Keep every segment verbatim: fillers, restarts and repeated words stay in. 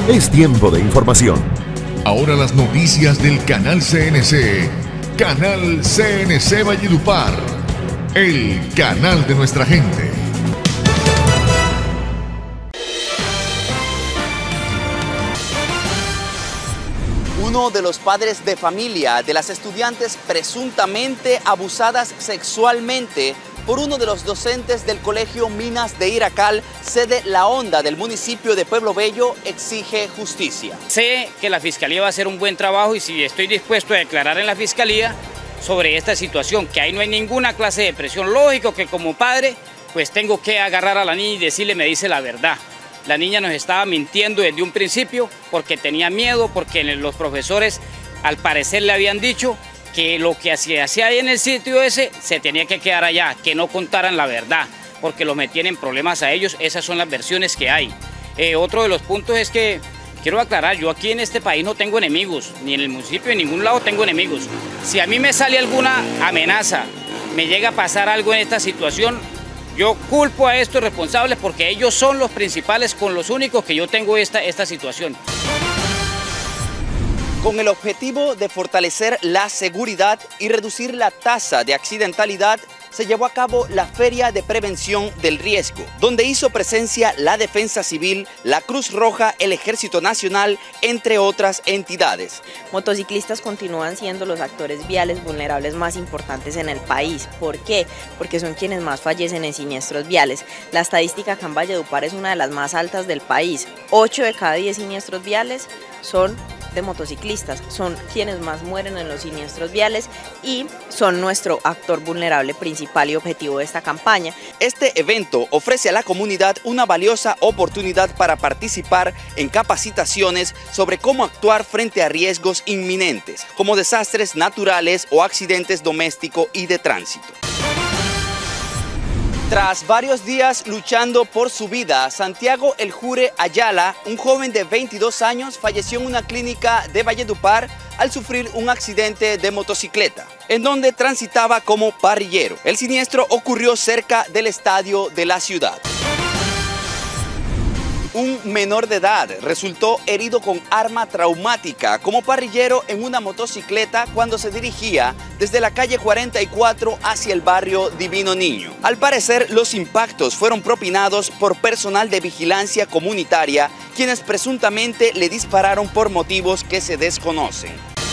Es tiempo de información. Ahora las noticias del Canal C N C. Canal C N C Valledupar. El canal de nuestra gente. Uno de los padres de familia de las estudiantes presuntamente abusadas sexualmente por uno de los docentes del Colegio Minas de Iracal, sede La Honda del municipio de Pueblo Bello, exige justicia. Sé que la Fiscalía va a hacer un buen trabajo y si estoy dispuesto a declarar en la Fiscalía sobre esta situación, que ahí no hay ninguna clase de presión. Lógico que como padre, pues tengo que agarrar a la niña y decirle, me dice la verdad. La niña nos estaba mintiendo desde un principio porque tenía miedo, porque los profesores al parecer le habían dicho que lo que hacía ahí en el sitio ese se tenía que quedar allá, que no contaran la verdad, porque los metían en problemas a ellos. Esas son las versiones que hay. Eh, otro de los puntos es que, quiero aclarar, yo aquí en este país no tengo enemigos, ni en el municipio, en ningún lado tengo enemigos. Si a mí me sale alguna amenaza, me llega a pasar algo en esta situación, yo culpo a estos responsables porque ellos son los principales, con los únicos que yo tengo esta, esta situación. Con el objetivo de fortalecer la seguridad y reducir la tasa de accidentalidad, se llevó a cabo la Feria de Prevención del Riesgo, donde hizo presencia la Defensa Civil, la Cruz Roja, el Ejército Nacional, entre otras entidades. Motociclistas continúan siendo los actores viales vulnerables más importantes en el país. ¿Por qué? Porque son quienes más fallecen en siniestros viales. La estadística acá en Valledupar es una de las más altas del país. ocho de cada diez siniestros viales son de motociclistas, son quienes más mueren en los siniestros viales y son nuestro actor vulnerable principal y objetivo de esta campaña. Este evento ofrece a la comunidad una valiosa oportunidad para participar en capacitaciones sobre cómo actuar frente a riesgos inminentes, como desastres naturales o accidentes domésticos y de tránsito. Tras varios días luchando por su vida, Santiago El Jure Ayala, un joven de veintidós años, falleció en una clínica de Valledupar al sufrir un accidente de motocicleta, en donde transitaba como parrillero. El siniestro ocurrió cerca del estadio de la ciudad. Un menor de edad resultó herido con arma traumática como parrillero en una motocicleta cuando se dirigía desde la calle cuarenta y cuatro hacia el barrio Divino Niño. Al parecer, los impactos fueron propinados por personal de vigilancia comunitaria, quienes presuntamente le dispararon por motivos que se desconocen.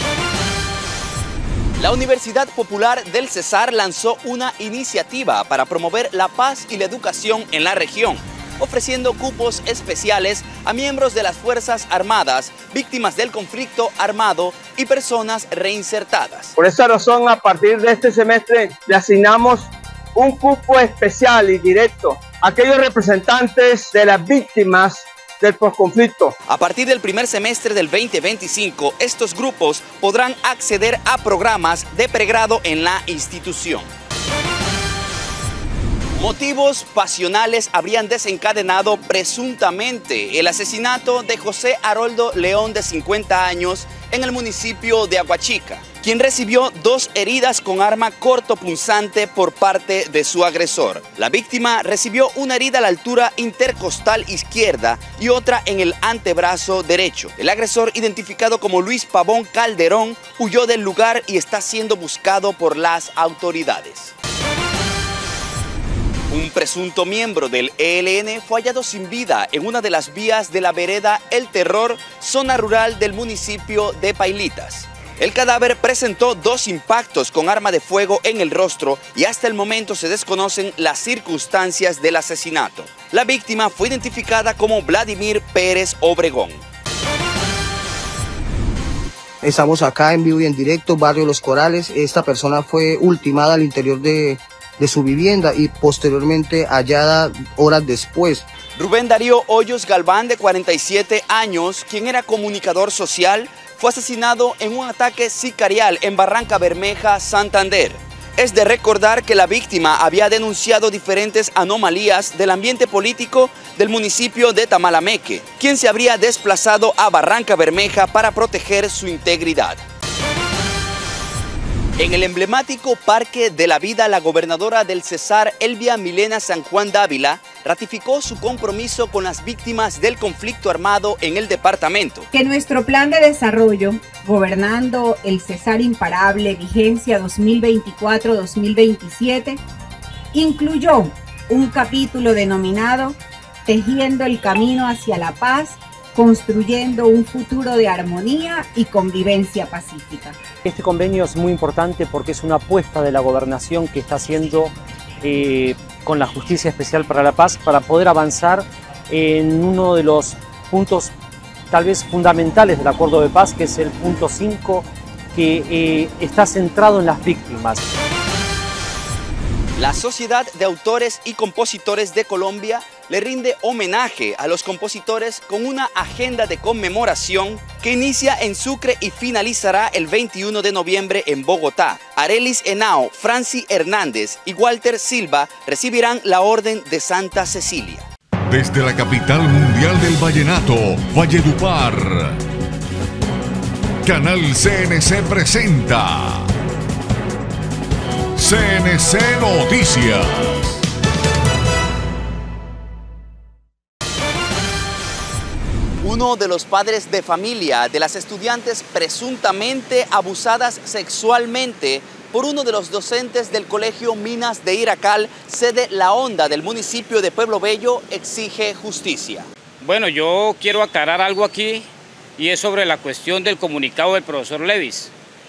La Universidad Popular del Cesar lanzó una iniciativa para promover la paz y la educación en la región, ofreciendo cupos especiales a miembros de las Fuerzas Armadas, víctimas del conflicto armado y personas reinsertadas. Por esa razón, a partir de este semestre, le asignamos un cupo especial y directo a aquellos representantes de las víctimas del posconflicto. A partir del primer semestre del veinte veinticinco, estos grupos podrán acceder a programas de pregrado en la institución. Motivos pasionales habrían desencadenado presuntamente el asesinato de José Haroldo León, de cincuenta años, en el municipio de Aguachica, quien recibió dos heridas con arma cortopunzante por parte de su agresor. La víctima recibió una herida a la altura intercostal izquierda y otra en el antebrazo derecho. El agresor, identificado como Luis Pavón Calderón, huyó del lugar y está siendo buscado por las autoridades. Un presunto miembro del E L N fue hallado sin vida en una de las vías de la vereda El Terror, zona rural del municipio de Pailitas. El cadáver presentó dos impactos con arma de fuego en el rostro y hasta el momento se desconocen las circunstancias del asesinato. La víctima fue identificada como Vladimir Pérez Obregón. Estamos acá en vivo y en directo, barrio Los Corales. Esta persona fue ultimada al interior de... de su vivienda y posteriormente hallada horas después. Rubén Darío Hoyos Galván, de cuarenta y siete años, quien era comunicador social, fue asesinado en un ataque sicarial en Barranca Bermeja, Santander. Es de recordar que la víctima había denunciado diferentes anomalías del ambiente político del municipio de Tamalameque, quien se habría desplazado a Barranca Bermeja para proteger su integridad. En el emblemático Parque de la Vida, la gobernadora del Cesar, Elvia Milena San Juan Dávila, ratificó su compromiso con las víctimas del conflicto armado en el departamento. Que nuestro plan de desarrollo, Gobernando el Cesar Imparable, vigencia dos mil veinticuatro a dos mil veintisiete, incluyó un capítulo denominado Tejiendo el camino hacia la paz, construyendo un futuro de armonía y convivencia pacífica. Este convenio es muy importante porque es una apuesta de la gobernación que está haciendo eh, con la Justicia Especial para la Paz para poder avanzar en uno de los puntos tal vez fundamentales del acuerdo de paz, que es el punto cinco, que eh, está centrado en las víctimas. La Sociedad de Autores y Compositores de Colombia le rinde homenaje a los compositores con una agenda de conmemoración que inicia en Sucre y finalizará el veintiuno de noviembre en Bogotá. Arelis Henao, Franci Hernández y Walter Silva recibirán la Orden de Santa Cecilia. Desde la capital mundial del vallenato, Valledupar, Canal C N C presenta C N C Noticias. Uno de los padres de familia de las estudiantes presuntamente abusadas sexualmente por uno de los docentes del Colegio Minas de Iracal, sede La Honda del municipio de Pueblo Bello, exige justicia. Bueno, yo quiero aclarar algo aquí y es sobre la cuestión del comunicado del profesor Levis.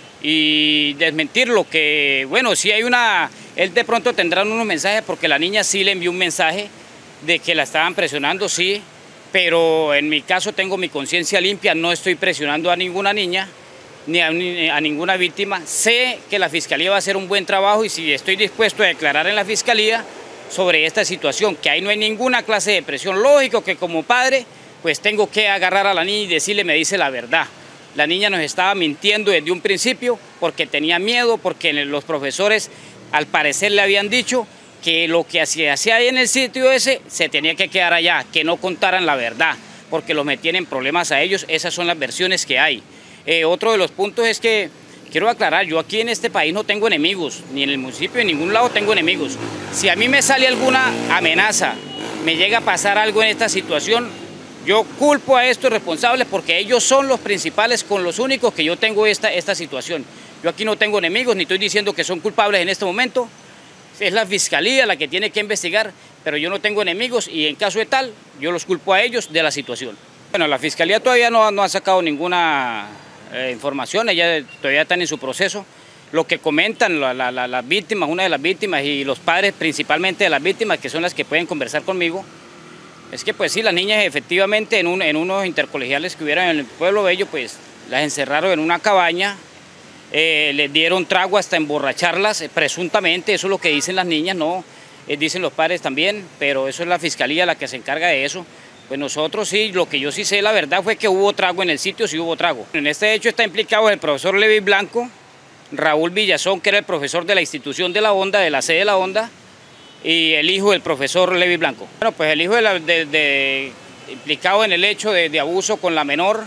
Y desmentir lo que, bueno, si hay una, él de pronto tendrá unos mensajes porque la niña sí le envió un mensaje de que la estaban presionando, sí, pero en mi caso tengo mi conciencia limpia, no estoy presionando a ninguna niña ni a, ni a ninguna víctima. Sé que la Fiscalía va a hacer un buen trabajo y si estoy dispuesto a declarar en la Fiscalía sobre esta situación, que ahí no hay ninguna clase de presión. Lógico que como padre, pues tengo que agarrar a la niña y decirle, me dice la verdad. La niña nos estaba mintiendo desde un principio porque tenía miedo, porque los profesores al parecer le habían dicho que lo que hacía ahí en el sitio ese se tenía que quedar allá, que no contaran la verdad, porque los metían en problemas a ellos. Esas son las versiones que hay. Eh, otro de los puntos es que quiero aclarar, yo aquí en este país no tengo enemigos, ni en el municipio, en ningún lado tengo enemigos. Si a mí me sale alguna amenaza, me llega a pasar algo en esta situación, yo culpo a estos responsables porque ellos son los principales, con los únicos que yo tengo esta, esta situación. Yo aquí no tengo enemigos, ni estoy diciendo que son culpables en este momento. Es la Fiscalía la que tiene que investigar, pero yo no tengo enemigos y en caso de tal, yo los culpo a ellos de la situación. Bueno, la Fiscalía todavía no, no ha sacado ninguna eh, información, ellas todavía están en su proceso. Lo que comentan la, la, la, las víctimas, una de las víctimas y los padres principalmente de las víctimas, que son las que pueden conversar conmigo, es que pues sí, las niñas efectivamente en, un, en unos intercolegiales que hubieran en el Pueblo Bello, pues las encerraron en una cabaña, eh, les dieron trago hasta emborracharlas, eh, presuntamente, eso es lo que dicen las niñas, no, eh, dicen los padres también, pero eso es la Fiscalía la que se encarga de eso. Pues nosotros sí, lo que yo sí sé, la verdad fue que hubo trago en el sitio, sí hubo trago. En este hecho está implicado el profesor Levis Blanco, Raúl Villazón, que era el profesor de la institución de La Honda, de la sede de La Honda, y el hijo del profesor Levis Blanco. Bueno, pues el hijo de la, de, de, implicado en el hecho de, de abuso con la menor,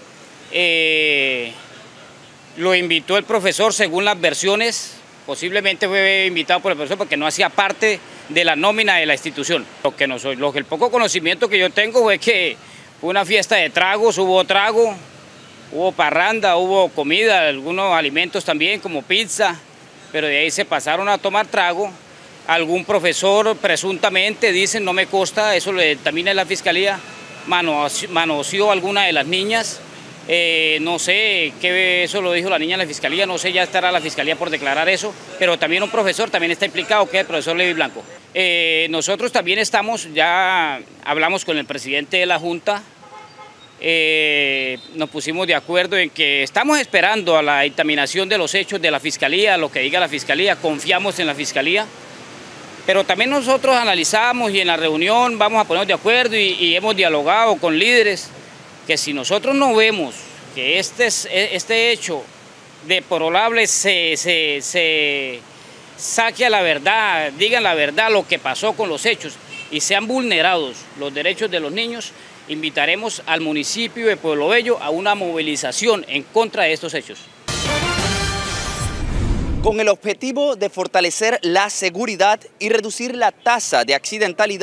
eh, lo invitó el profesor según las versiones, posiblemente fue invitado por el profesor porque no hacía parte de la nómina de la institución. Lo que, no soy, lo que el poco conocimiento que yo tengo fue que fue una fiesta de tragos, hubo trago, hubo parranda, hubo comida, algunos alimentos también como pizza, pero de ahí se pasaron a tomar trago. Algún profesor presuntamente, dicen, no me consta, eso lo determina la Fiscalía, manoseó, manoseó a alguna de las niñas, eh, no sé, qué, eso lo dijo la niña en la Fiscalía, no sé, ya estará la Fiscalía por declarar eso, pero también un profesor también está implicado, que es el profesor Levis Blanco. Eh, nosotros también estamos, ya hablamos con el presidente de la Junta, eh, nos pusimos de acuerdo en que estamos esperando a la dictaminación de los hechos de la Fiscalía, lo que diga la Fiscalía, confiamos en la Fiscalía. Pero también nosotros analizamos y en la reunión vamos a ponernos de acuerdo y, y hemos dialogado con líderes que si nosotros no vemos que este, este hecho deplorable se, se, se saque a la verdad, digan la verdad lo que pasó con los hechos y sean vulnerados los derechos de los niños, invitaremos al municipio de Pueblo Bello a una movilización en contra de estos hechos. Con el objetivo de fortalecer la seguridad y reducir la tasa de accidentalidad,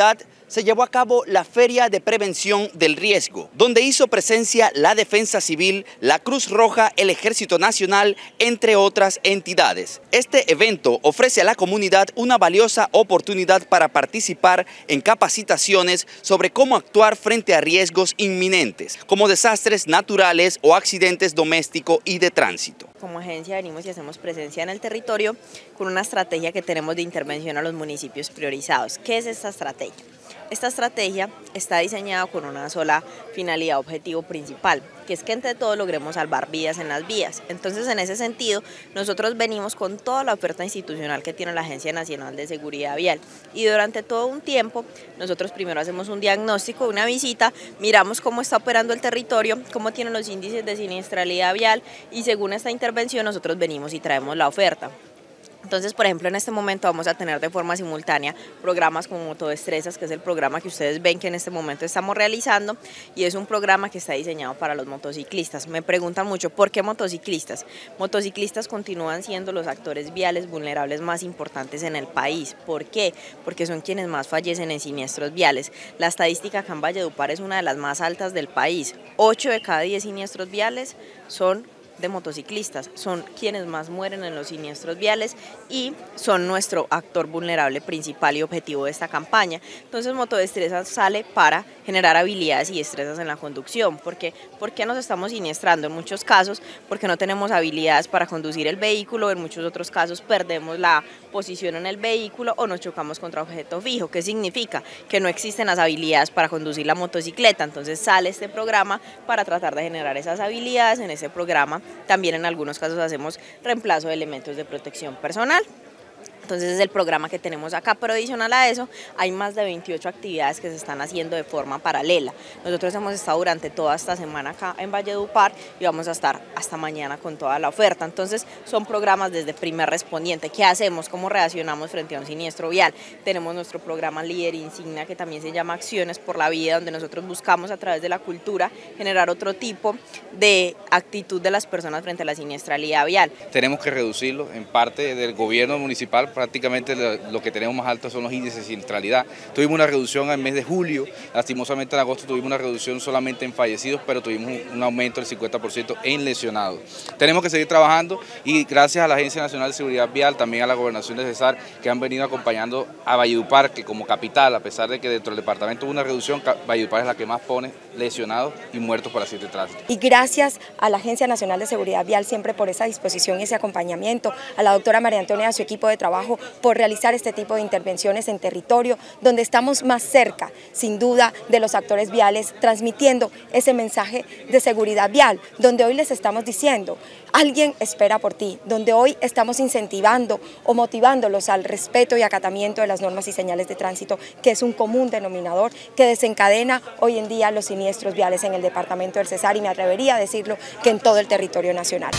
se llevó a cabo la Feria de Prevención del Riesgo, donde hizo presencia la Defensa Civil, la Cruz Roja, el Ejército Nacional, entre otras entidades. Este evento ofrece a la comunidad una valiosa oportunidad para participar en capacitaciones sobre cómo actuar frente a riesgos inminentes, como desastres naturales o accidentes domésticos y de tránsito. Como agencia venimos y hacemos presencia en el territorio con una estrategia que tenemos de intervención a los municipios priorizados. ¿Qué es esta estrategia? Esta estrategia está diseñada con una sola finalidad, objetivo principal, que es que entre todos logremos salvar vidas en las vías. Entonces, en ese sentido, nosotros venimos con toda la oferta institucional que tiene la Agencia Nacional de Seguridad Vial y durante todo un tiempo nosotros primero hacemos un diagnóstico, una visita, miramos cómo está operando el territorio, cómo tienen los índices de siniestralidad vial y según esta intervención nosotros venimos y traemos la oferta. Entonces, por ejemplo, en este momento vamos a tener de forma simultánea programas como Motodestrezas, que es el programa que ustedes ven que en este momento estamos realizando y es un programa que está diseñado para los motociclistas. Me preguntan mucho, ¿por qué motociclistas? Motociclistas continúan siendo los actores viales vulnerables más importantes en el país. ¿Por qué? Porque son quienes más fallecen en siniestros viales. La estadística acá en Valledupar es una de las más altas del país. ocho de cada diez siniestros viales son de motociclistas, son quienes más mueren en los siniestros viales y son nuestro actor vulnerable principal y objetivo de esta campaña. Entonces Motodestrezas sale para generar habilidades y destrezas en la conducción. ¿Por qué? ¿Por qué nos estamos siniestrando? En muchos casos porque no tenemos habilidades para conducir el vehículo, en muchos otros casos perdemos la posición en el vehículo o nos chocamos contra objeto fijo. ¿Qué significa? Que no existen las habilidades para conducir la motocicleta. Entonces sale este programa para tratar de generar esas habilidades. En ese programa también en algunos casos hacemos reemplazo de elementos de protección personal. Entonces es el programa que tenemos acá, pero adicional a eso hay más de veintiocho actividades que se están haciendo de forma paralela. Nosotros hemos estado durante toda esta semana acá en Valledupar y vamos a estar hasta mañana con toda la oferta. Entonces son programas desde primer respondiente. ¿Qué hacemos? ¿Cómo reaccionamos frente a un siniestro vial? Tenemos nuestro programa líder insignia que también se llama Acciones por la Vida, donde nosotros buscamos a través de la cultura generar otro tipo de actitud de las personas frente a la siniestralidad vial. Tenemos que reducirlo en parte del gobierno municipal. Prácticamente lo que tenemos más alto son los índices de siniestralidad. Tuvimos una reducción al mes de julio, lastimosamente en agosto tuvimos una reducción solamente en fallecidos, pero tuvimos un aumento del cincuenta por ciento en lesionados. Tenemos que seguir trabajando y gracias a la Agencia Nacional de Seguridad Vial, también a la Gobernación de Cesar, que han venido acompañando a Valledupar, que como capital, a pesar de que dentro del departamento hubo una reducción, Valledupar es la que más pone lesionados y muertos por accidente de tránsito. Y gracias a la Agencia Nacional de Seguridad Vial siempre por esa disposición y ese acompañamiento, a la doctora María Antonia y a su equipo de trabajo por realizar este tipo de intervenciones en territorio donde estamos más cerca, sin duda, de los actores viales, transmitiendo ese mensaje de seguridad vial, donde hoy les estamos diciendo, alguien espera por ti, donde hoy estamos incentivando o motivándolos al respeto y acatamiento de las normas y señales de tránsito, que es un común denominador que desencadena hoy en día los siniestros viales en el departamento del Cesar y me atrevería a decirlo que en todo el territorio nacional.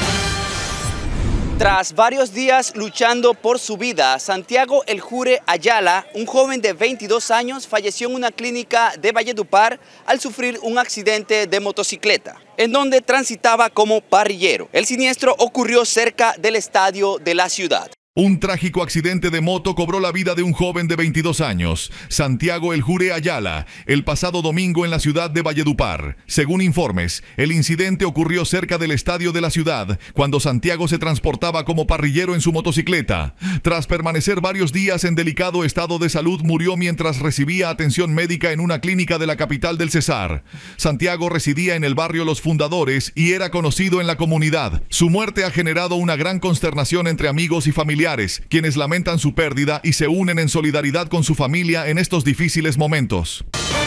Tras varios días luchando por su vida, Santiago El Jure Ayala, un joven de veintidós años, falleció en una clínica de Valledupar al sufrir un accidente de motocicleta, en donde transitaba como parrillero. El siniestro ocurrió cerca del estadio de la ciudad. Un trágico accidente de moto cobró la vida de un joven de veintidós años, Santiago El Jure Ayala, el pasado domingo en la ciudad de Valledupar. Según informes, el incidente ocurrió cerca del estadio de la ciudad, cuando Santiago se transportaba como parrillero en su motocicleta. Tras permanecer varios días en delicado estado de salud, murió mientras recibía atención médica en una clínica de la capital del Cesar. Santiago residía en el barrio Los Fundadores y era conocido en la comunidad. Su muerte ha generado una gran consternación entre amigos y familiares, quienes lamentan su pérdida y se unen en solidaridad con su familia en estos difíciles momentos.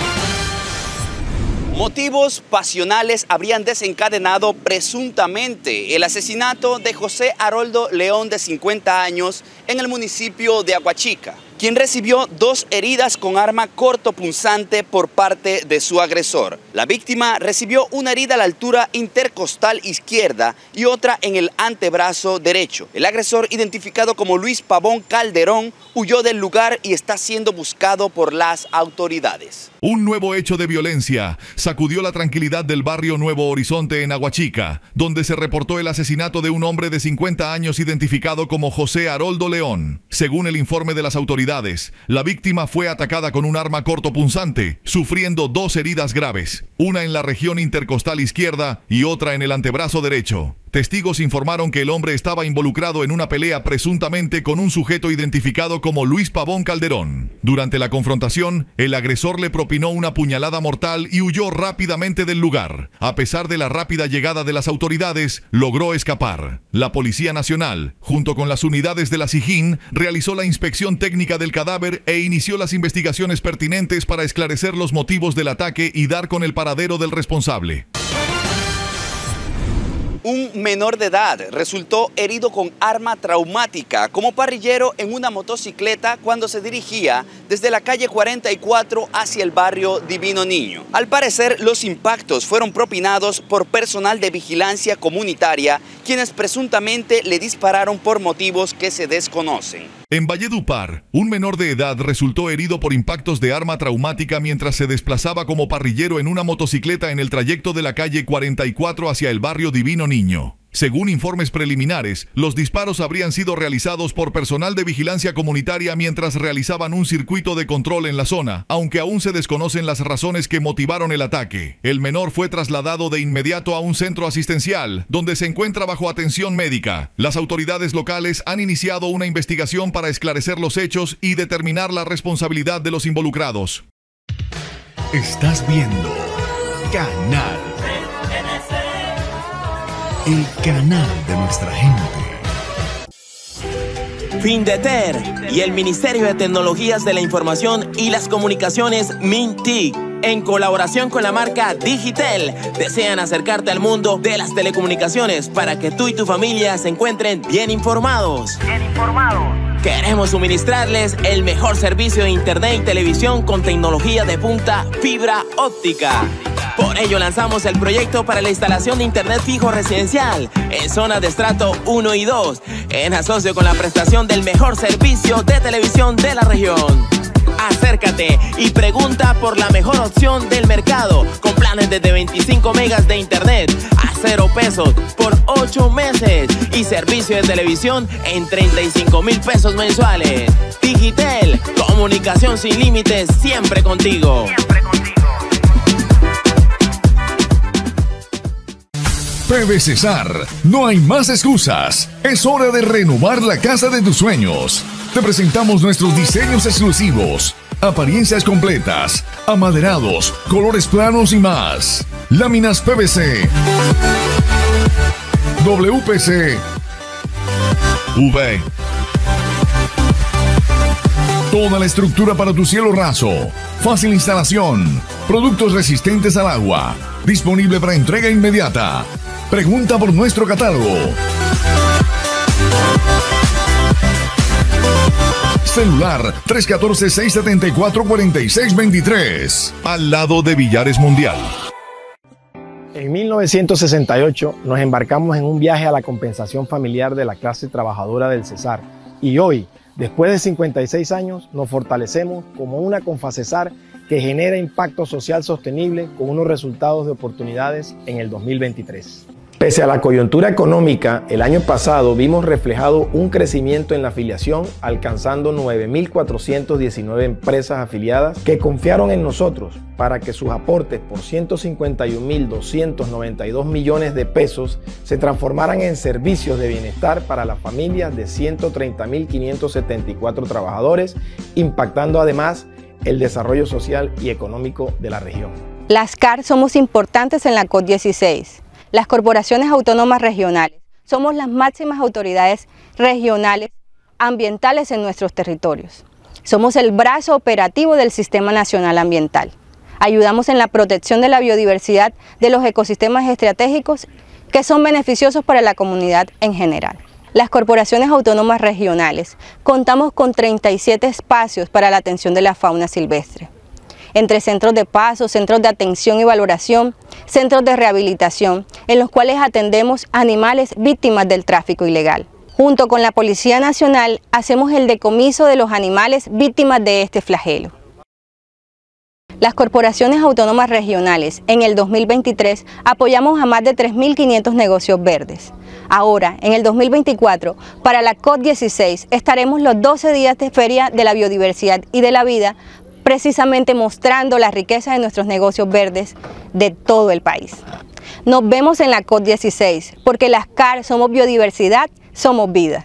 Motivos pasionales habrían desencadenado presuntamente el asesinato de José Haroldo León, de cincuenta años, en el municipio de Aguachica, quien recibió dos heridas con arma cortopunzante por parte de su agresor. La víctima recibió una herida a la altura intercostal izquierda y otra en el antebrazo derecho. El agresor, identificado como Luis Pavón Calderón, huyó del lugar y está siendo buscado por las autoridades. Un nuevo hecho de violencia sacudió la tranquilidad del barrio Nuevo Horizonte en Aguachica, donde se reportó el asesinato de un hombre de cincuenta años identificado como José Haroldo León. León. Según el informe de las autoridades, la víctima fue atacada con un arma cortopunzante, sufriendo dos heridas graves, una en la región intercostal izquierda y otra en el antebrazo derecho. Testigos informaron que el hombre estaba involucrado en una pelea presuntamente con un sujeto identificado como Luis Pavón Calderón. Durante la confrontación, el agresor le propinó una puñalada mortal y huyó rápidamente del lugar. A pesar de la rápida llegada de las autoridades, logró escapar. La Policía Nacional, junto con las unidades de la SIJIN, realizó la inspección técnica del cadáver e inició las investigaciones pertinentes para esclarecer los motivos del ataque y dar con el paradero del responsable. Un menor de edad resultó herido con arma traumática como parrillero en una motocicleta cuando se dirigía desde la calle cuarenta y cuatro hacia el barrio Divino Niño. Al parecer, los impactos fueron propinados por personal de vigilancia comunitaria, quienes presuntamente le dispararon por motivos que se desconocen. En Valledupar, un menor de edad resultó herido por impactos de arma traumática mientras se desplazaba como parrillero en una motocicleta en el trayecto de la calle cuarenta y cuatro hacia el barrio Divino Niño. Según informes preliminares, los disparos habrían sido realizados por personal de vigilancia comunitaria mientras realizaban un circuito de control en la zona, aunque aún se desconocen las razones que motivaron el ataque. El menor fue trasladado de inmediato a un centro asistencial, donde se encuentra bajo atención médica. Las autoridades locales han iniciado una investigación para esclarecer los hechos y determinar la responsabilidad de los involucrados. Estás viendo Canal, el canal de nuestra gente. Findeter y el Ministerio de Tecnologías de la Información y las Comunicaciones MINTIC, en colaboración con la marca Digitel, desean acercarte al mundo de las telecomunicaciones para que tú y tu familia se encuentren bien informados. Bien informados. Queremos suministrarles el mejor servicio de internet y televisión con tecnología de punta fibra óptica. Por ello lanzamos el proyecto para la instalación de internet fijo residencial en zonas de estrato uno y dos, en asocio con la prestación del mejor servicio de televisión de la región. Acércate y pregunta por la mejor opción del mercado, con planes desde veinticinco megas de internet a cero pesos por ocho meses y servicio de televisión en treinta y cinco mil pesos mensuales. Digitel, comunicación sin límites, siempre contigo. Siempre contigo. P V Cesar, no hay más excusas. Es hora de renovar la casa de tus sueños. Te presentamos nuestros diseños exclusivos, apariencias completas, amaderados, colores planos y más. Láminas P V C, W P C, U V. Toda la estructura para tu cielo raso. Fácil instalación. Productos resistentes al agua. Disponible para entrega inmediata. Pregunta por nuestro catálogo. Celular tres uno cuatro, seis siete cuatro, cuatro seis dos tres. Al lado de Billares Mundial. En mil novecientos sesenta y ocho nos embarcamos en un viaje a la compensación familiar de la clase trabajadora del Cesar. Y hoy, después de cincuenta y seis años, nos fortalecemos como una Confacesar que genera impacto social sostenible con unos resultados de oportunidades en el dos mil veintitrés. Pese a la coyuntura económica, el año pasado vimos reflejado un crecimiento en la afiliación, alcanzando nueve mil cuatrocientas diecinueve empresas afiliadas que confiaron en nosotros para que sus aportes por ciento cincuenta y un mil doscientos noventa y dos millones de pesos se transformaran en servicios de bienestar para las familias de ciento treinta mil quinientos setenta y cuatro trabajadores, impactando además el desarrollo social y económico de la región. Las C A R somos importantes en la C O T dieciséis. Las corporaciones autónomas regionales somos las máximas autoridades regionales ambientales en nuestros territorios. Somos el brazo operativo del Sistema Nacional Ambiental. Ayudamos en la protección de la biodiversidad de los ecosistemas estratégicos que son beneficiosos para la comunidad en general. Las corporaciones autónomas regionales contamos con treinta y siete espacios para la atención de la fauna silvestre, entre centros de paso, centros de atención y valoración, centros de rehabilitación, en los cuales atendemos animales víctimas del tráfico ilegal. Junto con la Policía Nacional, hacemos el decomiso de los animales víctimas de este flagelo. Las corporaciones autónomas regionales, en el dos mil veintitrés, apoyamos a más de tres mil quinientos negocios verdes. Ahora, en el dos mil veinticuatro, para la COP dieciséis, estaremos los doce días de Feria de la Biodiversidad y de la Vida, precisamente mostrando la riqueza de nuestros negocios verdes de todo el país. Nos vemos en la COP dieciséis, porque las C A R somos biodiversidad, somos vida.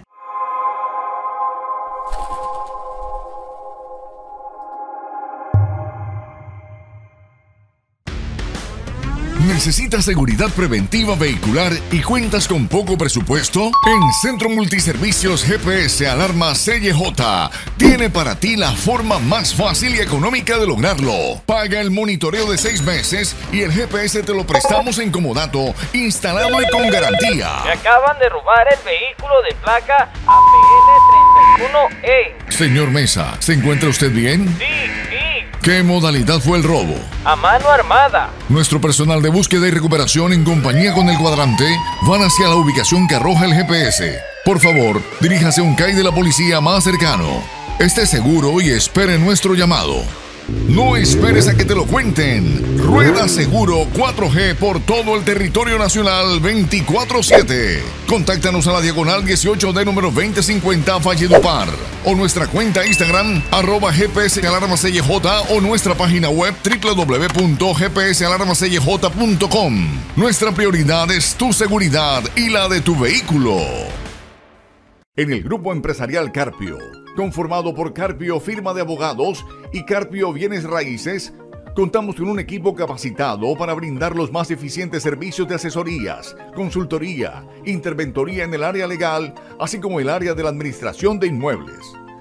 ¿Necesitas seguridad preventiva vehicular y cuentas con poco presupuesto? En Centro Multiservicios G P S Alarma C Y J tiene para ti la forma más fácil y económica de lograrlo. Paga el monitoreo de seis meses y el G P S te lo prestamos en comodato, instalado y con garantía. Me acaban de robar el vehículo de placa A P L treinta y uno E. Señor Mesa, ¿se encuentra usted bien? Sí, sí. ¿Qué modalidad fue el robo? A mano armada. Nuestro personal de búsqueda y recuperación en compañía con el cuadrante van hacia la ubicación que arroja el G P S. Por favor, diríjase a un C A I de la policía más cercano. Esté seguro y espere nuestro llamado. No esperes a que te lo cuenten. Rueda seguro cuatro G por todo el territorio nacional veinticuatro siete. Contáctanos a la diagonal dieciocho D número veinte cincuenta Valledupar o nuestra cuenta Instagram arroba G P S Alarma C Y J o nuestra página web w w w punto g p s alarma c y j punto com. Nuestra prioridad es tu seguridad y la de tu vehículo. En el Grupo Empresarial Carpio, conformado por Carpio Firma de Abogados y Carpio Bienes Raíces, contamos con un equipo capacitado para brindar los más eficientes servicios de asesorías, consultoría, interventoría en el área legal, así como el área de la administración de inmuebles.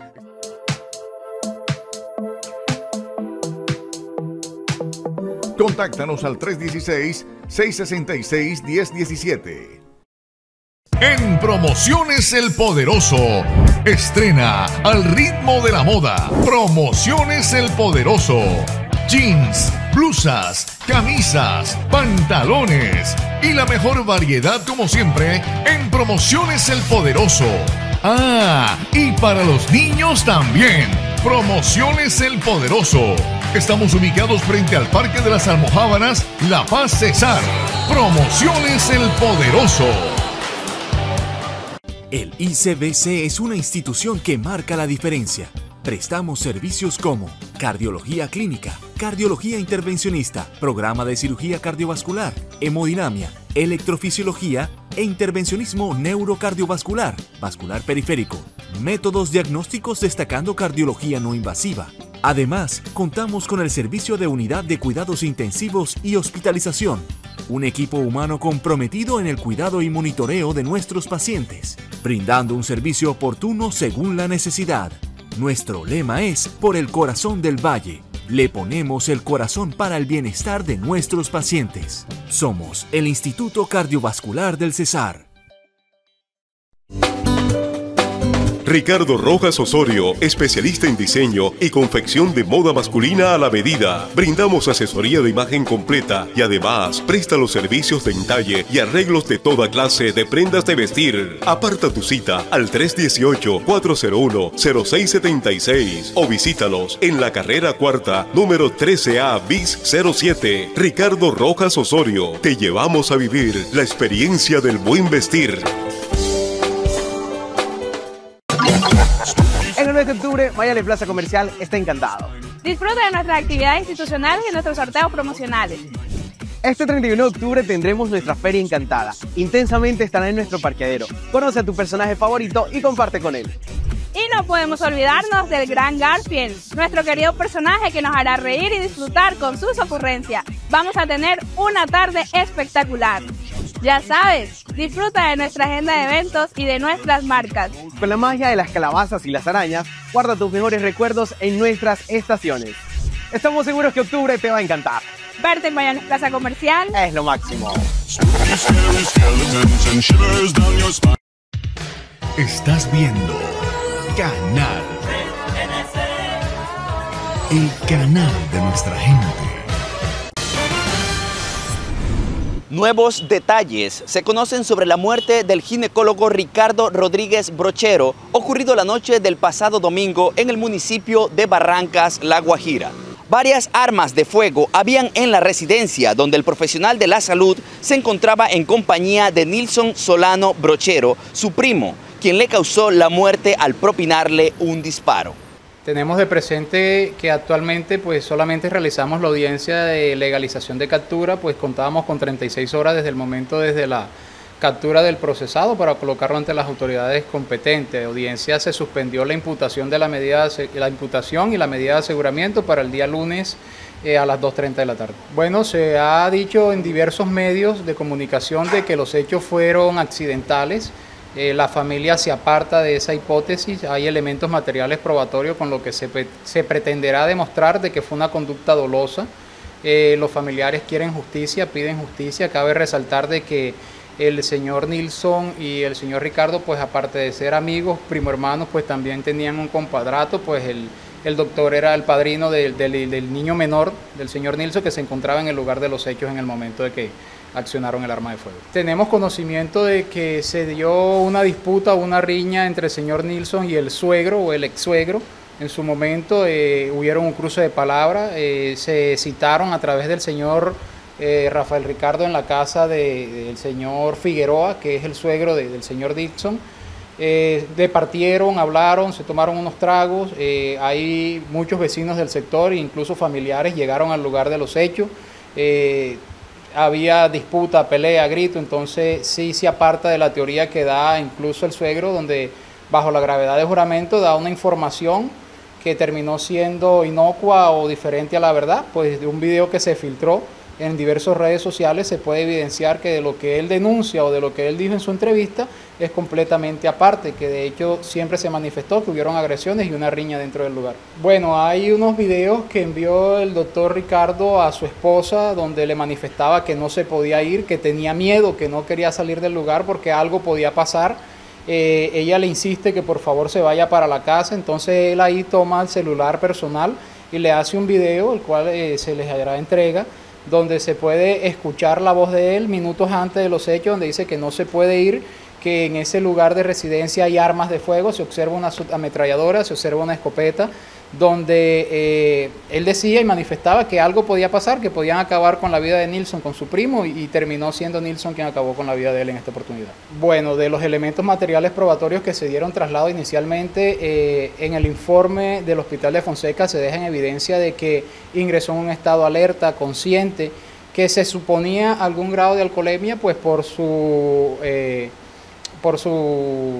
Contáctanos al tres uno seis, seis seis seis, uno cero uno siete. En Promociones El Poderoso, estrena Al ritmo de la moda. Promociones El Poderoso. Jeans, blusas, camisas, pantalones y la mejor variedad como siempre en Promociones El Poderoso. Ah, y para los niños también. Promociones El Poderoso. Estamos ubicados frente al Parque de las Almojábanas, La Paz, Cesar. Promociones El Poderoso. El I C B C es una institución que marca la diferencia. Prestamos servicios como cardiología clínica, cardiología intervencionista, programa de cirugía cardiovascular, hemodinamia, electrofisiología e intervencionismo neurocardiovascular, vascular periférico, métodos diagnósticos destacando cardiología no invasiva. Además, contamos con el servicio de unidad de cuidados intensivos y hospitalización, un equipo humano comprometido en el cuidado y monitoreo de nuestros pacientes, brindando un servicio oportuno según la necesidad. Nuestro lema es Por el corazón del Valle. Le ponemos el corazón para el bienestar de nuestros pacientes. Somos el Instituto Cardiovascular del Cesar. Ricardo Rojas Osorio, especialista en diseño y confección de moda masculina a la medida. Brindamos asesoría de imagen completa y además presta los servicios de entalle y arreglos de toda clase de prendas de vestir. Aparta tu cita al tres uno ocho, cuatro cero uno, cero seis siete seis o visítalos en la carrera cuarta, número trece A bis cero siete. Ricardo Rojas Osorio, te llevamos a vivir la experiencia del buen vestir. En el mes de octubre, Mayale Plaza Comercial está encantado. Disfruta de nuestras actividades institucionales y nuestros sorteos promocionales. Este treinta y uno de octubre tendremos nuestra Feria Encantada. Intensamente estará en nuestro parqueadero. Conoce a tu personaje favorito y comparte con él. Y no podemos olvidarnos del gran Garfield, nuestro querido personaje que nos hará reír y disfrutar con sus ocurrencias. Vamos a tener una tarde espectacular. Ya sabes, disfruta de nuestra agenda de eventos y de nuestras marcas. Con la magia de las calabazas y las arañas, guarda tus mejores recuerdos en nuestras estaciones. Estamos seguros que octubre te va a encantar. Verte en Mayale Plaza Comercial es lo máximo. Estás viendo Canal, el canal de nuestra gente. Nuevos detalles se conocen sobre la muerte del ginecólogo Ricardo Rodríguez Brochero, ocurrido la noche del pasado domingo en el municipio de Barrancas, La Guajira. Varias armas de fuego habían en la residencia donde el profesional de la salud se encontraba en compañía de Nilson Solano Brochero, su primo, quien le causó la muerte al propinarle un disparo. Tenemos de presente que actualmente pues solamente realizamos la audiencia de legalización de captura, pues contábamos con treinta y seis horas desde el momento desde la captura del procesado para colocarlo ante las autoridades competentes. La audiencia se suspendió la imputación de la medida la imputación y la medida de aseguramiento para el día lunes eh, a las dos treinta de la tarde. Bueno, se ha dicho en diversos medios de comunicación de que los hechos fueron accidentales. Eh, la familia se aparta de esa hipótesis. Hay elementos materiales probatorios con lo que se, se pretenderá demostrar de que fue una conducta dolosa. Eh, los familiares quieren justicia, piden justicia. Cabe resaltar de que el señor Nilson y el señor Ricardo, pues aparte de ser amigos, primo hermanos, pues también tenían un compadrato, pues el, el doctor era el padrino del, del, del niño menor, del señor Nilson, que se encontraba en el lugar de los hechos en el momento de que accionaron el arma de fuego. Tenemos conocimiento de que se dio una disputa, una riña entre el señor Nilson y el suegro o el ex suegro. En su momento eh, hubieron un cruce de palabras, eh, se citaron a través del señor Eh, Rafael Ricardo en la casa de, del señor Figueroa, que es el suegro de, del señor Dixon. Eh, departieron, hablaron, se tomaron unos tragos. Eh, hay muchos vecinos del sector e incluso familiares llegaron al lugar de los hechos. Eh, había disputa, pelea, grito, entonces sí se aparta de la teoría que da incluso el suegro, donde bajo la gravedad de juramento da una información que terminó siendo inocua o diferente a la verdad, pues de un video que se filtró en diversas redes sociales se puede evidenciar que de lo que él denuncia o de lo que él dijo en su entrevista es completamente aparte, que de hecho siempre se manifestó que hubieron agresiones y una riña dentro del lugar. Bueno, hay unos videos que envió el doctor Ricardo a su esposa donde le manifestaba que no se podía ir, que tenía miedo, que no quería salir del lugar porque algo podía pasar. Eh, ella le insiste que por favor se vaya para la casa, entonces él ahí toma el celular personal y le hace un video, el cual eh, se les hará entrega, donde se puede escuchar la voz de él minutos antes de los hechos, donde dice que no se puede ir, que en ese lugar de residencia hay armas de fuego, se observa una ametralladora, se observa una escopeta, donde eh, él decía y manifestaba que algo podía pasar, que podían acabar con la vida de Nilson, con su primo, y, y terminó siendo Nilson quien acabó con la vida de él en esta oportunidad. Bueno, de los elementos materiales probatorios que se dieron traslado inicialmente, eh, en el informe del Hospital de Fonseca se deja en evidencia de que ingresó en un estado alerta, consciente, que se suponía algún grado de alcoholemia, pues por su, eh, por su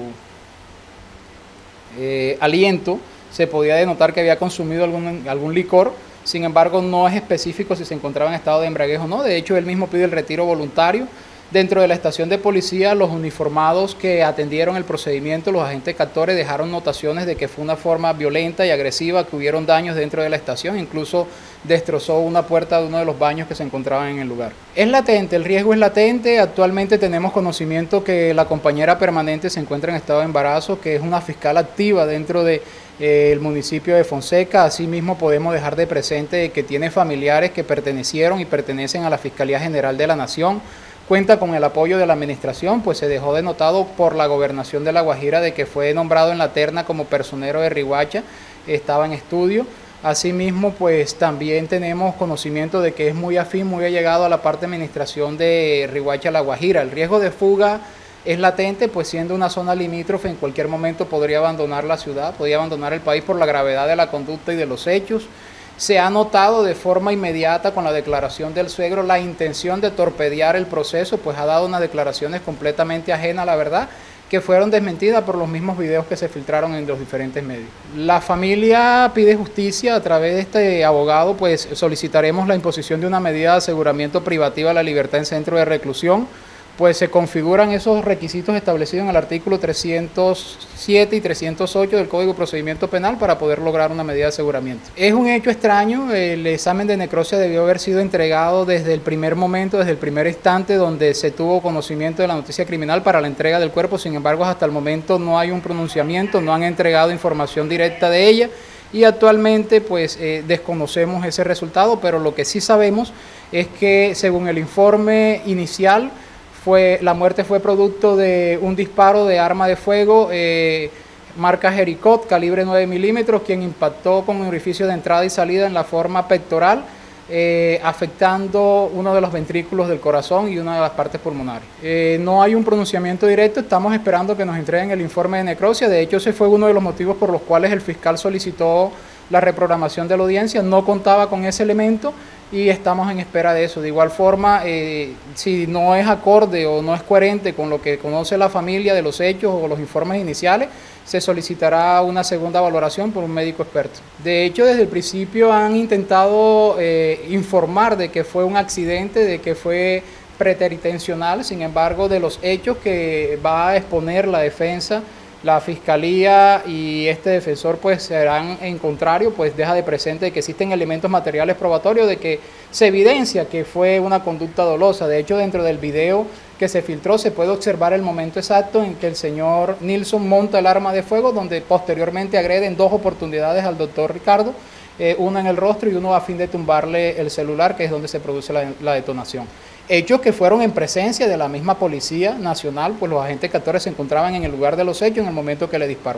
eh, aliento, se podía denotar que había consumido algún, algún licor. Sin embargo, no es específico si se encontraba en estado de embriaguez o no. De hecho, él mismo pide el retiro voluntario. Dentro de la estación de policía, los uniformados que atendieron el procedimiento, los agentes captores, dejaron notaciones de que fue una forma violenta y agresiva, que hubieron daños dentro de la estación, incluso destrozó una puerta de uno de los baños que se encontraban en el lugar. Es latente, el riesgo es latente. Actualmente tenemos conocimiento que la compañera permanente se encuentra en estado de embarazo, que es una fiscal activa dentro de eh, el municipio de Fonseca. Asimismo, podemos dejar de presente que tiene familiares que pertenecieron y pertenecen a la Fiscalía General de la Nación. Cuenta con el apoyo de la administración, pues se dejó denotado por la gobernación de La Guajira de que fue nombrado en la terna como personero de Riohacha, estaba en estudio. Asimismo, pues también tenemos conocimiento de que es muy afín, muy allegado a la parte de administración de Riohacha, La Guajira. El riesgo de fuga es latente, pues siendo una zona limítrofe, en cualquier momento podría abandonar la ciudad, podría abandonar el país por la gravedad de la conducta y de los hechos. Se ha notado de forma inmediata con la declaración del suegro la intención de torpedear el proceso, pues ha dado unas declaraciones completamente ajenas a la verdad, que fueron desmentidas por los mismos videos que se filtraron en los diferentes medios. La familia pide justicia. A través de este abogado, pues solicitaremos la imposición de una medida de aseguramiento privativa a la libertad en centro de reclusión, pues se configuran esos requisitos establecidos en el artículo trescientos siete y trescientos ocho del Código de Procedimiento Penal para poder lograr una medida de aseguramiento. Es un hecho extraño, el examen de necropsia debió haber sido entregado desde el primer momento, desde el primer instante donde se tuvo conocimiento de la noticia criminal para la entrega del cuerpo. Sin embargo, hasta el momento no hay un pronunciamiento, no han entregado información directa de ella y actualmente pues eh, desconocemos ese resultado, pero lo que sí sabemos es que según el informe inicial, Fue, la muerte fue producto de un disparo de arma de fuego eh, marca Jericot, calibre nueve milímetros, quien impactó con un orificio de entrada y salida en la forma pectoral, eh, afectando uno de los ventrículos del corazón y una de las partes pulmonares. Eh, no hay un pronunciamiento directo, estamos esperando que nos entreguen el informe de necropsia. De hecho, ese fue uno de los motivos por los cuales el fiscal solicitó la reprogramación de la audiencia, no contaba con ese elemento y estamos en espera de eso. De igual forma, eh, si no es acorde o no es coherente con lo que conoce la familia de los hechos o los informes iniciales, se solicitará una segunda valoración por un médico experto. De hecho, desde el principio han intentado eh, informar de que fue un accidente, de que fue preterintencional. Sin embargo, de los hechos que va a exponer la defensa, la fiscalía y este defensor pues serán en contrario, pues deja de presente que existen elementos materiales probatorios de que se evidencia que fue una conducta dolosa. De hecho, dentro del video que se filtró se puede observar el momento exacto en que el señor Nilson monta el arma de fuego, donde posteriormente agrede en dos oportunidades al doctor Ricardo, eh, una en el rostro y uno a fin de tumbarle el celular, que es donde se produce la, la detonación. Hechos que fueron en presencia de la misma Policía Nacional, pues los agentes captores se encontraban en el lugar de los hechos en el momento que le disparó.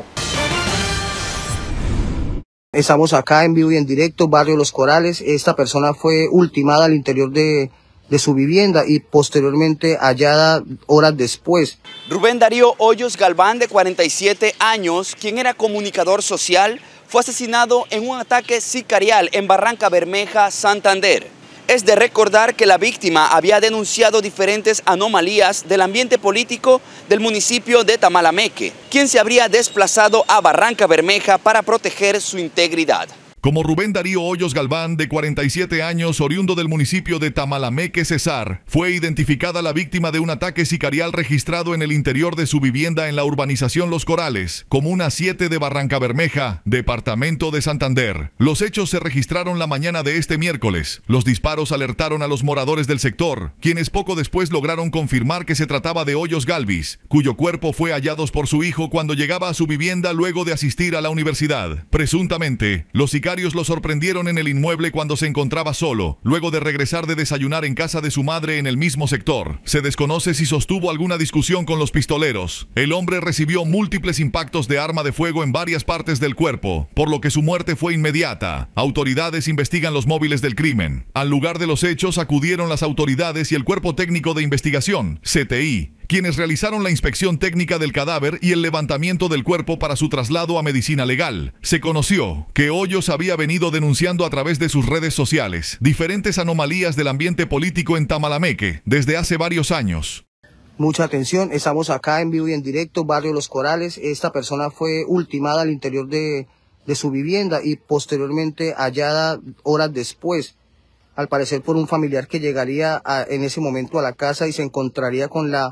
Estamos acá en vivo y en directo, barrio Los Corales. Esta persona fue ultimada al interior de, de su vivienda y posteriormente hallada horas después. Rubén Darío Hoyos Galván, de cuarenta y siete años, quien era comunicador social, fue asesinado en un ataque sicarial en Barranca Bermeja, Santander. Es de recordar que la víctima había denunciado diferentes anomalías del ambiente político del municipio de Tamalameque, quien se habría desplazado a Barranca Bermeja para proteger su integridad. Como Rubén Darío Hoyos Galván, de cuarenta y siete años, oriundo del municipio de Tamalameque, Cesar, fue identificada la víctima de un ataque sicarial registrado en el interior de su vivienda en la urbanización Los Corales, comuna siete de Barranca Bermeja, departamento de Santander. Los hechos se registraron la mañana de este miércoles. Los disparos alertaron a los moradores del sector, quienes poco después lograron confirmar que se trataba de Hoyos Galvis, cuyo cuerpo fue hallado por su hijo cuando llegaba a su vivienda luego de asistir a la universidad. Presuntamente, los sicarios lo sorprendieron en el inmueble cuando se encontraba solo, luego de regresar de desayunar en casa de su madre en el mismo sector. Se desconoce si sostuvo alguna discusión con los pistoleros. El hombre recibió múltiples impactos de arma de fuego en varias partes del cuerpo, por lo que su muerte fue inmediata. Autoridades investigan los móviles del crimen. Al lugar de los hechos acudieron las autoridades y el Cuerpo Técnico de Investigación, C T I, quienes realizaron la inspección técnica del cadáver y el levantamiento del cuerpo para su traslado a medicina legal. Se conoció que Hoyos había venido denunciando a través de sus redes sociales diferentes anomalías del ambiente político en Tamalameque desde hace varios años. Mucha atención, estamos acá en vivo y en directo, barrio Los Corales. Esta persona fue ultimada al interior de, de su vivienda y posteriormente hallada horas después, al parecer por un familiar que llegaría a, en ese momento a la casa y se encontraría con la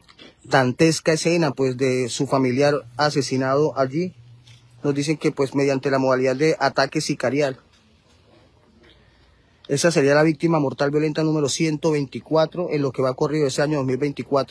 dantesca escena pues de su familiar asesinado allí. Nos dicen que pues mediante la modalidad de ataque sicarial. Esa sería la víctima mortal violenta número ciento veinticuatro en lo que va corrido ese año dos mil veinticuatro.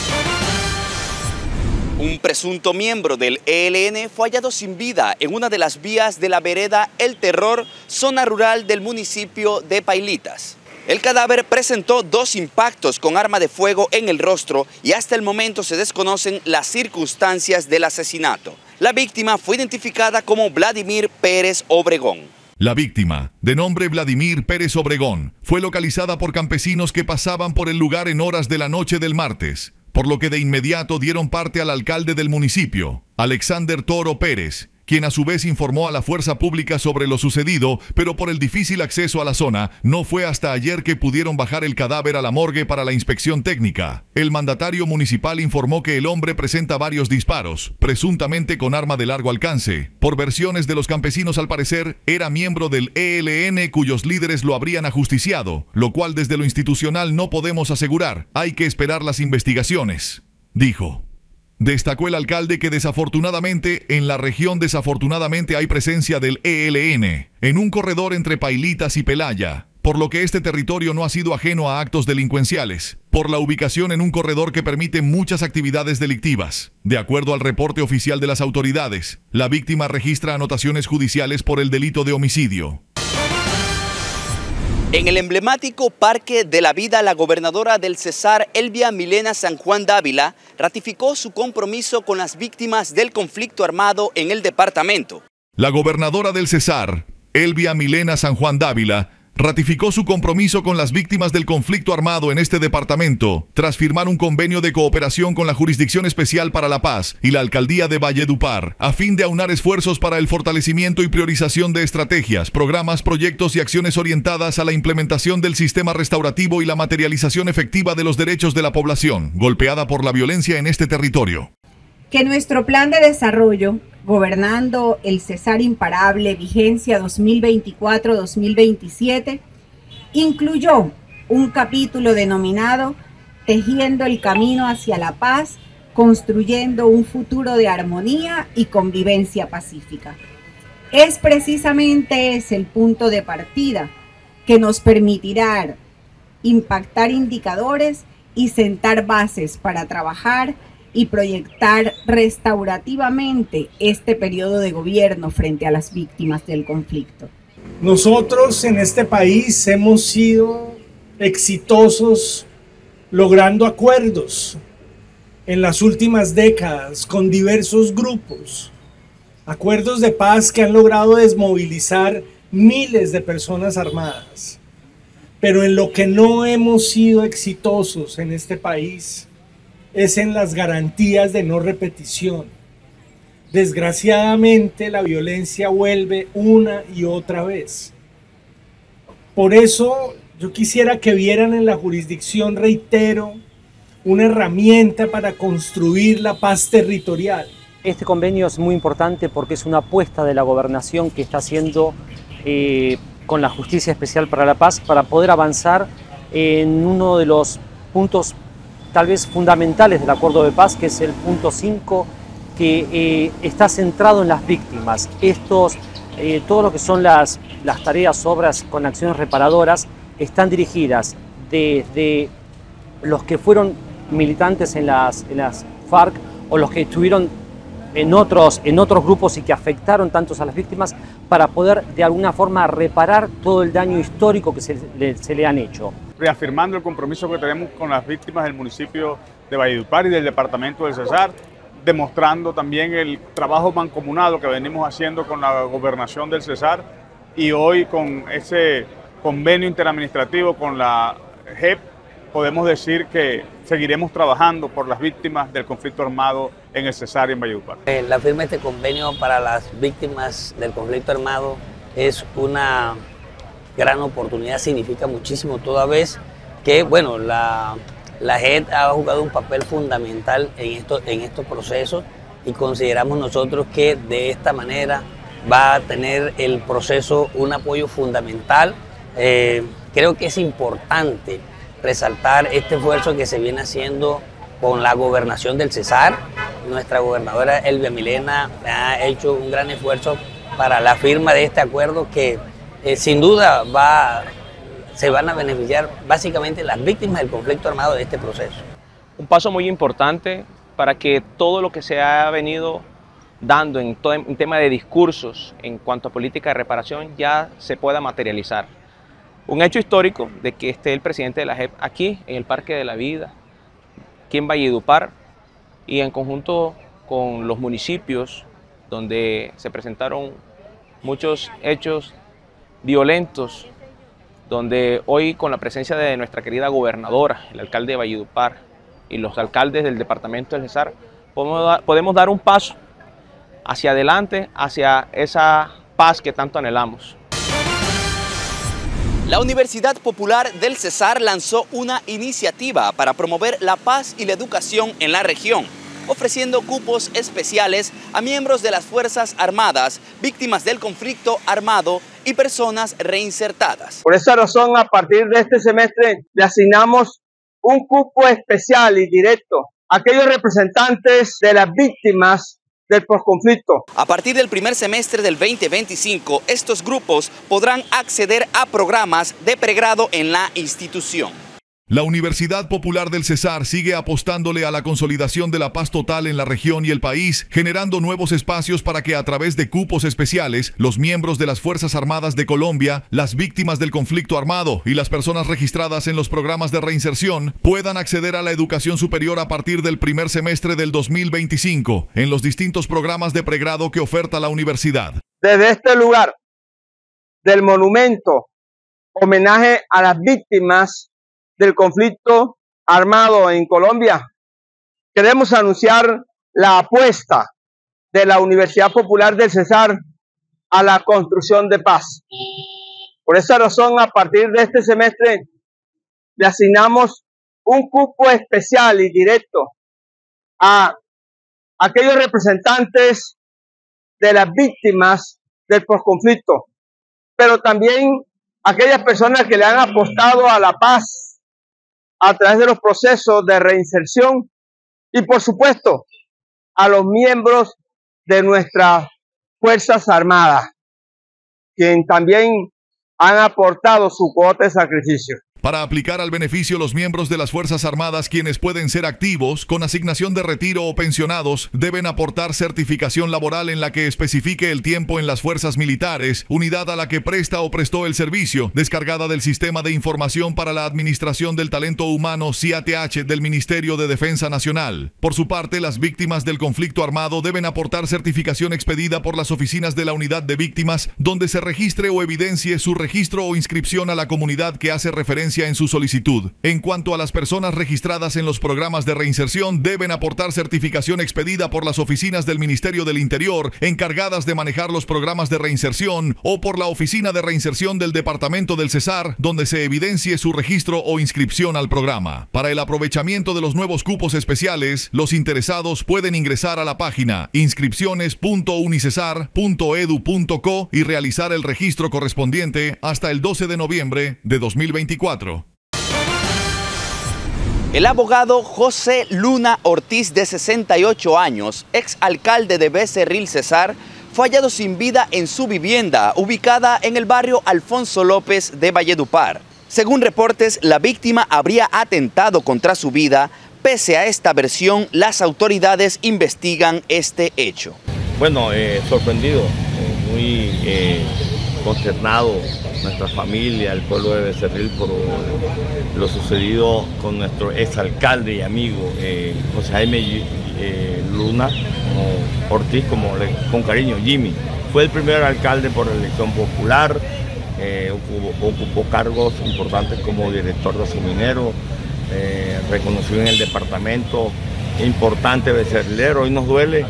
Un presunto miembro del E L N fue hallado sin vida en una de las vías de la vereda El Terror, zona rural del municipio de Pailitas. El cadáver presentó dos impactos con arma de fuego en el rostro y hasta el momento se desconocen las circunstancias del asesinato. La víctima fue identificada como Vladimir Pérez Obregón. La víctima, de nombre Vladimir Pérez Obregón, fue localizada por campesinos que pasaban por el lugar en horas de la noche del martes, por lo que de inmediato dieron parte al alcalde del municipio, Alexander Toro Pérez, quien a su vez informó a la fuerza pública sobre lo sucedido, pero por el difícil acceso a la zona, no fue hasta ayer que pudieron bajar el cadáver a la morgue para la inspección técnica. El mandatario municipal informó que el hombre presenta varios disparos, presuntamente con arma de largo alcance. Por versiones de los campesinos, al parecer, era miembro del E L N cuyos líderes lo habrían ajusticiado, lo cual desde lo institucional no podemos asegurar. Hay que esperar las investigaciones, dijo. Destacó el alcalde que desafortunadamente en la región desafortunadamente hay presencia del E L N en un corredor entre Pailitas y Pelaya, por lo que este territorio no ha sido ajeno a actos delincuenciales, por la ubicación en un corredor que permite muchas actividades delictivas. De acuerdo al reporte oficial de las autoridades, la víctima registra anotaciones judiciales por el delito de homicidio. En el emblemático Parque de la Vida, la gobernadora del Cesar, Elvia Milena San Juan Dávila, ratificó su compromiso con las víctimas del conflicto armado en el departamento. La gobernadora del Cesar, Elvia Milena San Juan Dávila, ratificó su compromiso con las víctimas del conflicto armado en este departamento, tras firmar un convenio de cooperación con la Jurisdicción Especial para la Paz y la Alcaldía de Valledupar, a fin de aunar esfuerzos para el fortalecimiento y priorización de estrategias, programas, proyectos y acciones orientadas a la implementación del sistema restaurativo y la materialización efectiva de los derechos de la población, golpeada por la violencia en este territorio. Que nuestro plan de desarrollo, Gobernando el Cesar Imparable, vigencia dos mil veinticuatro a dos mil veintisiete, incluyó un capítulo denominado Tejiendo el camino hacia la paz, construyendo un futuro de armonía y convivencia pacífica. Es precisamente ese el punto de partida que nos permitirá impactar indicadores y sentar bases para trabajar y proyectar restaurativamente este periodo de gobierno frente a las víctimas del conflicto. Nosotros en este país hemos sido exitosos logrando acuerdos en las últimas décadas con diversos grupos, acuerdos de paz que han logrado desmovilizar miles de personas armadas. Pero en lo que no hemos sido exitosos en este país es en las garantías de no repetición. Desgraciadamente, la violencia vuelve una y otra vez. Por eso, yo quisiera que vieran en la jurisdicción, reitero, una herramienta para construir la paz territorial. Este convenio es muy importante porque es una apuesta de la gobernación que está haciendo eh, con la Justicia Especial para la Paz para poder avanzar en uno de los puntos tal vez fundamentales del acuerdo de paz, que es el punto cinco, que eh, está centrado en las víctimas. Estos, eh, todo lo que son las, las tareas, obras con acciones reparadoras, están dirigidas desde los que fueron militantes en las, en las FARC o los que estuvieron en otros, en otros grupos y que afectaron tantos a las víctimas, para poder de alguna forma reparar todo el daño histórico que se le, se le han hecho. Reafirmando el compromiso que tenemos con las víctimas del municipio de Valledupar y del departamento del Cesar, demostrando también el trabajo mancomunado que venimos haciendo con la gobernación del Cesar y hoy con ese convenio interadministrativo con la J E P podemos decir que seguiremos trabajando por las víctimas del conflicto armado en el Cesar y en Valledupar. La firma de este convenio para las víctimas del conflicto armado es una gran oportunidad, significa muchísimo, toda vez que bueno, la, la J E P ha jugado un papel fundamental en, esto, en estos procesos y consideramos nosotros que de esta manera va a tener el proceso un apoyo fundamental. Eh, creo que es importante resaltar este esfuerzo que se viene haciendo con la gobernación del Cesar. Nuestra gobernadora Elvia Milena ha hecho un gran esfuerzo para la firma de este acuerdo que eh, sin duda va, se van a beneficiar básicamente las víctimas del conflicto armado de este proceso. Un paso muy importante para que todo lo que se ha venido dando en, todo, en tema de discursos en cuanto a política de reparación ya se pueda materializar. Un hecho histórico de que esté el presidente de la J E P aquí en el Parque de la Vida, aquí en Valledupar, y en conjunto con los municipios donde se presentaron muchos hechos violentos, donde hoy con la presencia de nuestra querida gobernadora, el alcalde de Valledupar y los alcaldes del departamento del Cesar, podemos dar, podemos dar un paso hacia adelante, hacia esa paz que tanto anhelamos. La Universidad Popular del Cesar lanzó una iniciativa para promover la paz y la educación en la región, ofreciendo cupos especiales a miembros de las Fuerzas Armadas, víctimas del conflicto armado y personas reinsertadas. Por esa razón, a partir de este semestre, le asignamos un cupo especial y directo a aquellos representantes de las víctimas del posconflicto. A partir del primer semestre del veinte veinticinco, estos grupos podrán acceder a programas de pregrado en la institución. La Universidad Popular del Cesar sigue apostándole a la consolidación de la paz total en la región y el país, generando nuevos espacios para que a través de cupos especiales, los miembros de las Fuerzas Armadas de Colombia, las víctimas del conflicto armado y las personas registradas en los programas de reinserción puedan acceder a la educación superior a partir del primer semestre del dos mil veinticinco en los distintos programas de pregrado que oferta la universidad. Desde este lugar del monumento, homenaje a las víctimas del conflicto armado en Colombia, queremos anunciar la apuesta de la Universidad Popular del Cesar a la construcción de paz. Por esa razón, a partir de este semestre, le asignamos un cupo especial y directo a aquellos representantes de las víctimas del posconflicto, pero también aquellas personas que le han apostado a la paz a través de los procesos de reinserción y, por supuesto, a los miembros de nuestras Fuerzas Armadas, quienes también han aportado su cuota de sacrificio. Para aplicar al beneficio, los miembros de las Fuerzas Armadas, quienes pueden ser activos, con asignación de retiro o pensionados, deben aportar certificación laboral en la que especifique el tiempo en las fuerzas militares, unidad a la que presta o prestó el servicio, descargada del Sistema de Información para la Administración del Talento Humano C I A T H del Ministerio de Defensa Nacional. Por su parte, las víctimas del conflicto armado deben aportar certificación expedida por las oficinas de la Unidad de Víctimas, donde se registre o evidencie su registro o inscripción a la comunidad que hace referencia en su solicitud. En cuanto a las personas registradas en los programas de reinserción, deben aportar certificación expedida por las oficinas del Ministerio del Interior encargadas de manejar los programas de reinserción o por la Oficina de Reinserción del Departamento del Cesar, donde se evidencie su registro o inscripción al programa. Para el aprovechamiento de los nuevos cupos especiales, los interesados pueden ingresar a la página inscripciones punto unicesar punto edu punto co y realizar el registro correspondiente hasta el doce de noviembre de dos mil veinticuatro. El abogado José Luna Ortiz, de sesenta y ocho años, ex alcalde de Becerril Cesar, fue hallado sin vida en su vivienda, ubicada en el barrio Alfonso López de Valledupar. Según reportes, la víctima habría atentado contra su vida. Pese a esta versión, las autoridades investigan este hecho. Bueno, eh, sorprendido, eh, muy eh, consternado, nuestra familia, el pueblo de Becerril, por lo sucedido con nuestro exalcalde y amigo eh, José Jaime eh, Luna como Ortiz, como le, con cariño, Jimmy. Fue el primer alcalde por elección popular, eh, ocupó, ocupó cargos importantes como director de Asuminero, eh, reconocido en el departamento importante becerrilero. Hoy nos duele,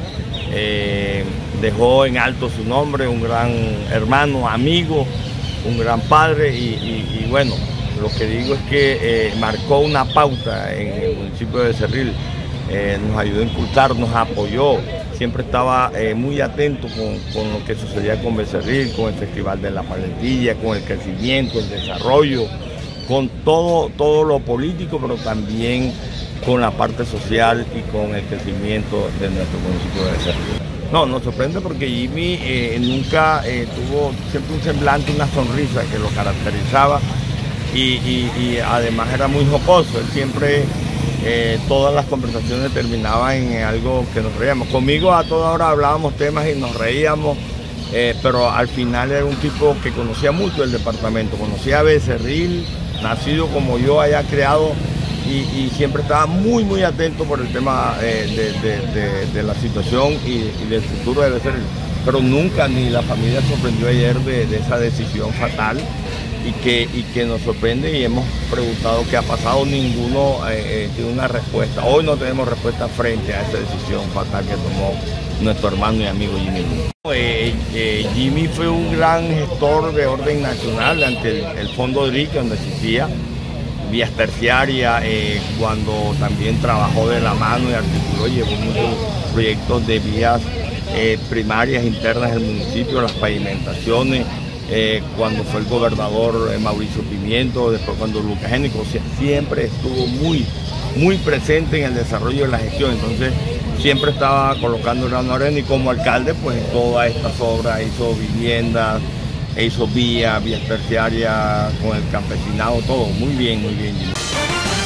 eh, dejó en alto su nombre, un gran hermano, amigo, un gran padre y, y, y bueno, lo que digo es que eh, marcó una pauta en el municipio de Becerril, eh, nos ayudó a impulsar, nos apoyó, siempre estaba eh, muy atento con, con lo que sucedía con Becerril, con el Festival de la Paletilla, con el crecimiento, el desarrollo, con todo, todo lo político, pero también con la parte social y con el crecimiento de nuestro municipio de Becerril. No, nos sorprende porque Jimmy eh, nunca eh, tuvo siempre un semblante, una sonrisa que lo caracterizaba y, y, y además era muy jocoso. Él siempre, eh, todas las conversaciones terminaban en algo que nos reíamos. Conmigo a toda hora hablábamos temas y nos reíamos, eh, pero al final era un tipo que conocía mucho el departamento, conocía a Becerril, nacido como yo, allá creado. Y, y siempre estaba muy muy atento por el tema eh, de, de, de, de la situación y, y del futuro de Becerril. Pero nunca ni la familia sorprendió ayer de, de esa decisión fatal y que, y que nos sorprende y hemos preguntado qué ha pasado. Ninguno eh, eh, tiene una respuesta. Hoy no tenemos respuesta frente a esa decisión fatal que tomó nuestro hermano y amigo Jimmy. Eh, eh, Jimmy fue un gran gestor de orden nacional ante el, el Fondo D R I C, donde existía vías terciarias, eh, cuando también trabajó de la mano y articuló, llevó muchos proyectos de vías eh, primarias internas del municipio, las pavimentaciones, eh, cuando fue el gobernador eh, Mauricio Pimiento, después cuando Lucas Génico, o sea, siempre estuvo muy, muy presente en el desarrollo de la gestión, entonces siempre estaba colocando el grano de arena y como alcalde, pues todas estas obras, hizo viviendas, e hizo vías, vías terciarias con el campesinado, todo muy bien, muy bien.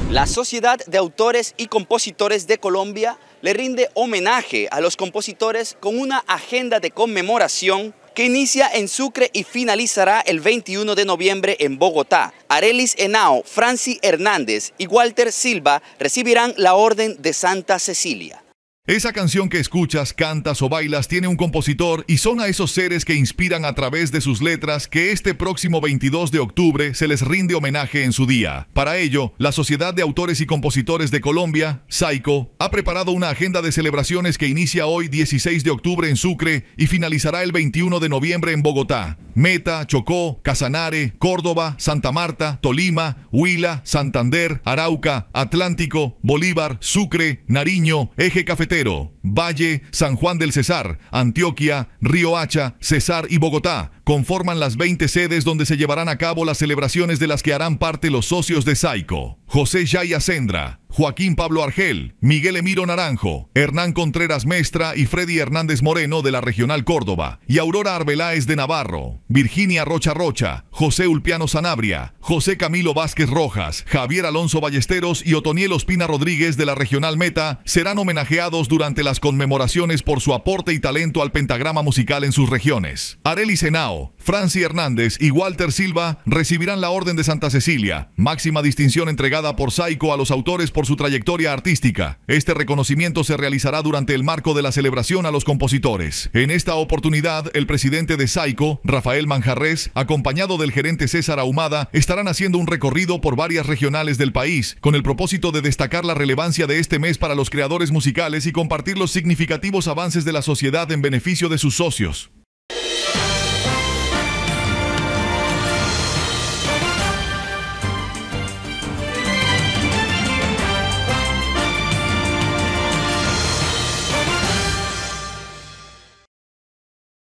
La Sociedad de Autores y Compositores de Colombia le rinde homenaje a los compositores con una agenda de conmemoración que inicia en Sucre y finalizará el veintiuno de noviembre en Bogotá. Arelis Henao, Franci Hernández y Walter Silva recibirán la Orden de Santa Cecilia. Esa canción que escuchas, cantas o bailas tiene un compositor y son a esos seres que inspiran a través de sus letras que este próximo veintidós de octubre se les rinde homenaje en su día. Para ello, la Sociedad de Autores y Compositores de Colombia, SAICO, ha preparado una agenda de celebraciones que inicia hoy dieciséis de octubre en Sucre y finalizará el veintiuno de noviembre en Bogotá. Meta, Chocó, Casanare, Córdoba, Santa Marta, Tolima, Huila, Santander, Arauca, Atlántico, Bolívar, Sucre, Nariño, Eje Cafetero, Valle, San Juan del Cesar, Antioquia, Río Hacha, Cesar y Bogotá conforman las veinte sedes donde se llevarán a cabo las celebraciones de las que harán parte los socios de SAICO. José Yaya Sendra, Joaquín Pablo Argel, Miguel Emiro Naranjo, Hernán Contreras Mestra y Freddy Hernández Moreno de la Regional Córdoba, y Aurora Arbeláez de Navarro, Virginia Rocha Rocha, José Ulpiano Sanabria, José Camilo Vázquez Rojas, Javier Alonso Ballesteros y Otoniel Ospina Rodríguez de la Regional Meta serán homenajeados durante las conmemoraciones por su aporte y talento al pentagrama musical en sus regiones. Arelis Henao, Franci Hernández y Walter Silva recibirán la Orden de Santa Cecilia, máxima distinción entregada por SAICO a los autores por su trayectoria artística. Este reconocimiento se realizará durante el marco de la celebración a los compositores. En esta oportunidad, el presidente de SAICO, Rafael Manjarrés, acompañado del gerente César Ahumada, estarán haciendo un recorrido por varias regionales del país, con el propósito de destacar la relevancia de este mes para los creadores musicales y compartir los significativos avances de la sociedad en beneficio de sus socios.